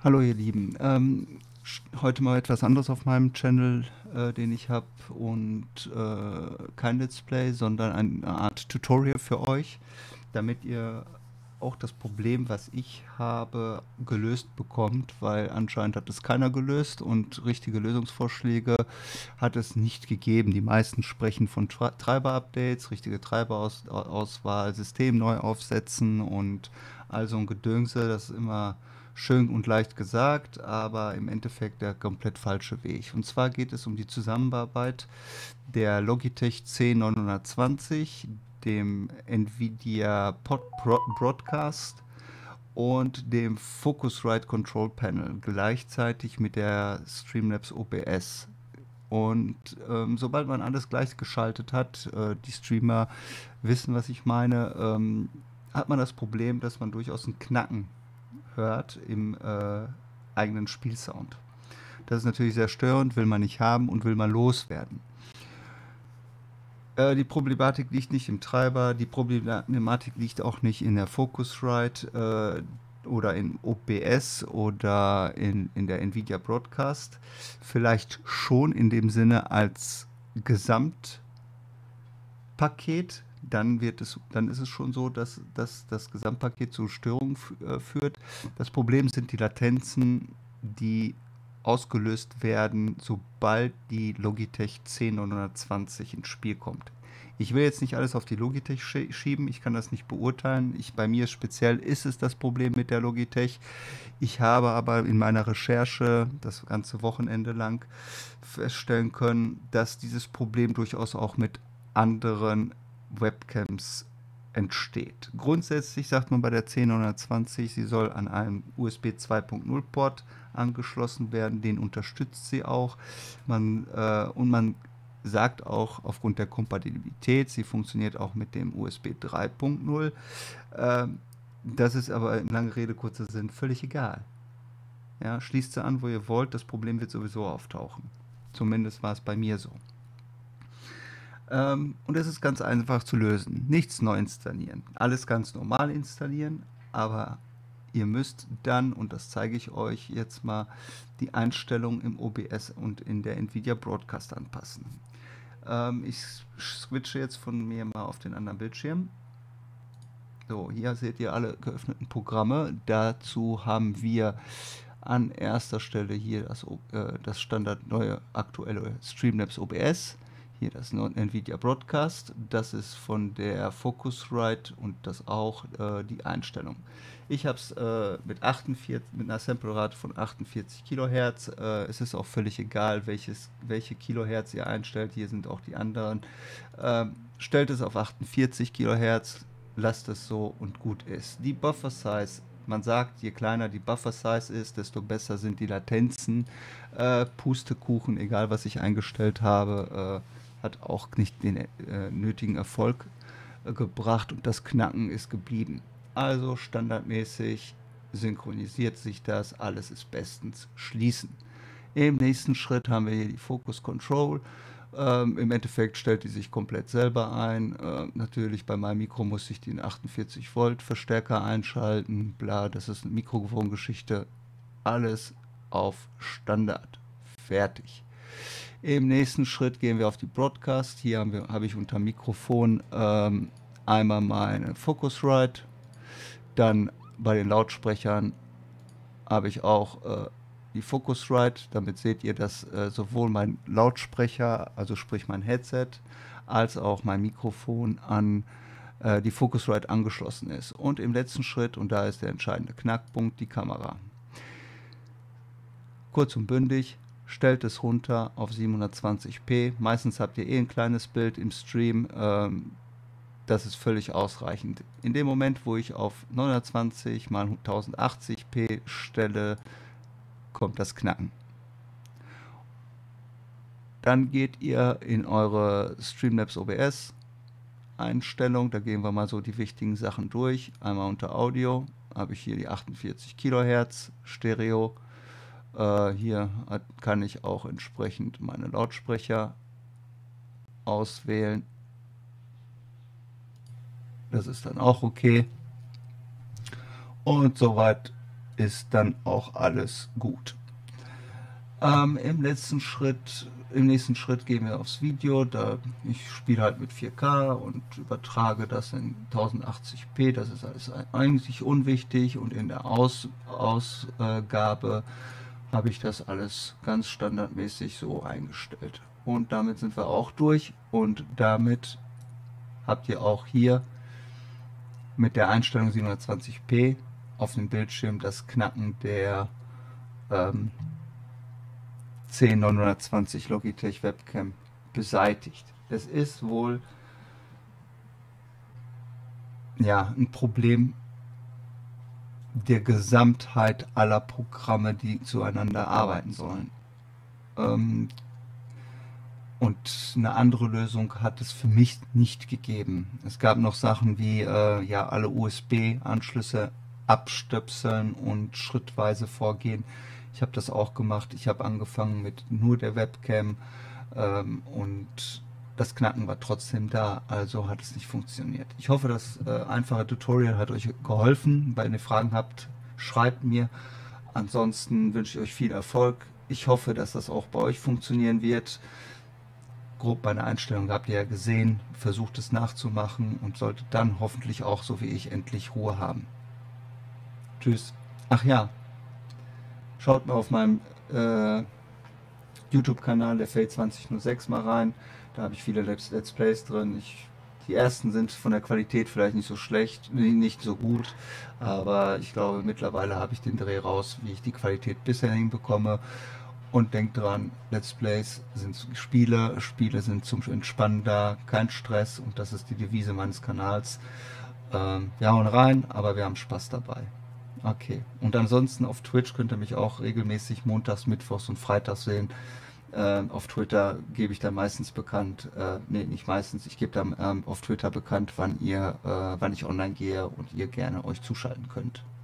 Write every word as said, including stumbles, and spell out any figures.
Hallo ihr Lieben, ähm, sch- heute mal etwas anderes auf meinem Channel, äh, den ich habe und äh, kein Let's Play, sondern eine Art Tutorial für euch, damit ihr auch das Problem, was ich habe, gelöst bekommt, weil anscheinend hat es keiner gelöst und richtige Lösungsvorschläge hat es nicht gegeben. Die meisten sprechen von Tra- Treiber-Updates, richtige Treiberauswahl, System neu aufsetzen und all so ein Gedönse, das ist immer schön und leicht gesagt, aber im Endeffekt der komplett falsche Weg. Und zwar geht es um die Zusammenarbeit der Logitech C neunhundertzwanzig, dem Nvidia Pod Pro Broadcast und dem Focusrite Control Panel gleichzeitig mit der Streamlabs O B S. Und ähm, sobald man alles gleichgeschaltet hat, äh, die Streamer wissen, was ich meine, ähm, hat man das Problem, dass man durchaus ein Knacken hört im äh, eigenen Spielsound. Das ist natürlich sehr störend, will man nicht haben und will man loswerden. Äh, die Problematik liegt nicht im Treiber, die Problematik liegt auch nicht in der Focusrite äh, oder in O B S oder in, in der Nvidia Broadcast. Vielleicht schon in dem Sinne als Gesamtpaket, dann wird es, dann ist es schon so, dass, dass das Gesamtpaket zu Störungen äh, führt. Das Problem sind die Latenzen, die ausgelöst werden, sobald die Logitech C neunhundertzwanzig ins Spiel kommt. Ich will jetzt nicht alles auf die Logitech schieben, ich kann das nicht beurteilen. Ich, bei mir speziell ist es das Problem mit der Logitech. Ich habe aber in meiner Recherche das ganze Wochenende lang feststellen können, dass dieses Problem durchaus auch mit anderen Webcams entsteht. Grundsätzlich sagt man bei der C neunhundertzwanzig, sie soll an einen U S B zwei Punkt null Port angeschlossen werden, den unterstützt sie auch. Man, äh, und man sagt auch aufgrund der Kompatibilität, sie funktioniert auch mit dem U S B drei Punkt null. Äh, das ist aber in lange Rede, kurzer Sinn völlig egal. Ja, schließt sie an, wo ihr wollt, das Problem wird sowieso auftauchen. Zumindest war es bei mir so. Ähm, und es ist ganz einfach zu lösen. Nichts neu installieren. Alles ganz normal installieren, aber ihr müsst dann, und das zeige ich euch jetzt mal, die Einstellungen im O B S und in der Nvidia Broadcast anpassen. Ähm, ich switche jetzt von mir mal auf den anderen Bildschirm. So, hier seht ihr alle geöffneten Programme. Dazu haben wir an erster Stelle hier das, äh, das Standard neue aktuelle Streamlabs O B S. Hier das Nvidia Broadcast. Das ist von der Focusrite und das auch äh, die Einstellung. Ich habe es äh, mit, mit einer Samplerate von achtundvierzig Kilohertz. Äh, es ist auch völlig egal, welches, welche Kilohertz ihr einstellt. Hier sind auch die anderen. Äh, stellt es auf achtundvierzig Kilohertz. Lasst es so und gut ist. Die Buffer Size, man sagt, je kleiner die Buffer Size ist, desto besser sind die Latenzen. Äh, Pustekuchen, egal was ich eingestellt habe, äh, hat auch nicht den äh, nötigen Erfolg äh, gebracht und das Knacken ist geblieben. Also standardmäßig synchronisiert sich das, alles ist bestens schließen. Im nächsten Schritt haben wir hier die Focus Control. Ähm, Im Endeffekt stellt die sich komplett selber ein. Ähm, natürlich bei meinem Mikro muss ich den achtundvierzig Volt Verstärker einschalten. Bla, das ist eine Mikrofongeschichte. Alles auf Standard. Fertig. Im nächsten Schritt gehen wir auf die Broadcast. Hier haben wir, habe ich unter Mikrofon ähm, einmal meine Focusrite. Dann bei den Lautsprechern habe ich auch äh, die Focusrite. Damit seht ihr, dass äh, sowohl mein Lautsprecher, also sprich mein Headset, als auch mein Mikrofon an äh, die Focusrite angeschlossen ist. Und im letzten Schritt, und da ist der entscheidende Knackpunkt, die Kamera. Kurz und bündig, stellt es runter auf siebenhundertzwanzig p. Meistens habt ihr eh ein kleines Bild im Stream. Ähm, das ist völlig ausreichend. In dem Moment, wo ich auf neunhundertzwanzig mal tausendachtzig p stelle, kommt das Knacken. Dann geht ihr in eure Streamlabs O B S Einstellung, da gehen wir mal so die wichtigen Sachen durch. Einmal unter Audio habe ich hier die achtundvierzig Kilohertz Stereo. Äh, hier hat, kann ich auch entsprechend meine Lautsprecher auswählen. Das ist dann auch okay. Und soweit ist dann auch alles gut. Ähm, im letzten Schritt, im nächsten Schritt gehen wir aufs Video. Da ich spiele halt mit vier K und übertrage das in tausendachtzig p. Das ist alles eigentlich unwichtig, und in der Aus, Ausgabe habe ich das alles ganz standardmäßig so eingestellt. Und damit sind wir auch durch, und damit habt ihr auch hier mit der Einstellung siebenhundertzwanzig p auf dem Bildschirm das Knacken der ähm, C neunhundertzwanzig Logitech Webcam beseitigt. Es ist wohl ja ein Problem der Gesamtheit aller Programme, die zueinander arbeiten sollen. Ähm, und eine andere Lösung hat es für mich nicht gegeben. Es gab noch Sachen wie äh, ja alle U S B-Anschlüsse abstöpseln und schrittweise vorgehen. Ich habe das auch gemacht. Ich habe angefangen mit nur der Webcam, ähm, und das Knacken war trotzdem da, also hat es nicht funktioniert. Ich hoffe, das äh, einfache Tutorial hat euch geholfen. Wenn ihr Fragen habt, schreibt mir. Ansonsten wünsche ich euch viel Erfolg. Ich hoffe, dass das auch bei euch funktionieren wird. Grob meine Einstellung habt ihr ja gesehen. Versucht es nachzumachen und solltet dann hoffentlich auch, so wie ich, endlich Ruhe haben. Tschüss. Ach ja, schaut mal auf meinem äh, YouTube-Kanal, der Fade zwanzig null sechs, mal rein. Da habe ich viele Let's, Let's Plays drin. Ich, die ersten sind von der Qualität vielleicht nicht so schlecht, nicht so gut, aber ich glaube, mittlerweile habe ich den Dreh raus, wie ich die Qualität bisher hinbekomme. Und denkt dran, Let's Plays sind Spiele, Spiele sind zum Entspannen da, kein Stress, und das ist die Devise meines Kanals. Ähm, wir hauen rein, aber wir haben Spaß dabei. Okay, und ansonsten auf Twitch könnt ihr mich auch regelmäßig montags, mittwochs und freitags sehen. Äh, auf Twitter gebe ich dann meistens bekannt, äh, nee, nicht meistens, ich gebe dann ähm, auf Twitter bekannt, wann ihr, äh, wann ich online gehe und ihr gerne euch zuschalten könnt.